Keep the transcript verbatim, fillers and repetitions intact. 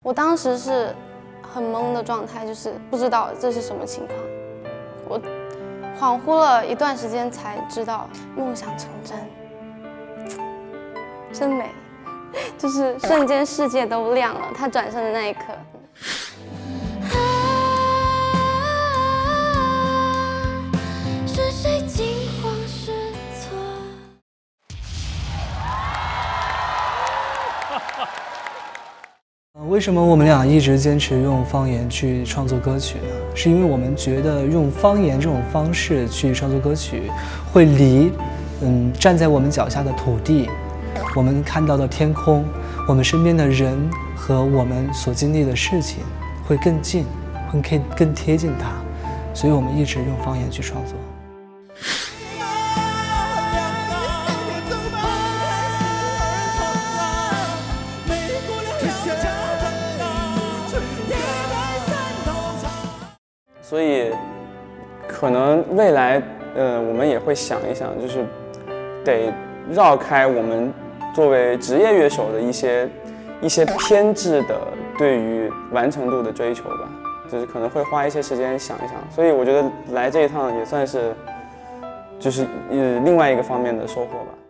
我当时是很懵的状态，就是不知道这是什么情况。我恍惚了一段时间才知道梦想成真，真美，就是瞬间世界都亮了。他转身的那一刻。 为什么我们俩一直坚持用方言去创作歌曲呢？是因为我们觉得用方言这种方式去创作歌曲，会离，嗯，站在我们脚下的土地，我们看到的天空，我们身边的人和我们所经历的事情会更近，会更更贴近它，所以我们一直用方言去创作。 所以，可能未来，呃，我们也会想一想，就是得绕开我们作为职业乐手的一些一些偏执的对于完成度的追求吧，就是可能会花一些时间想一想。所以我觉得来这一趟也算是，就是呃另外一个方面的收获吧。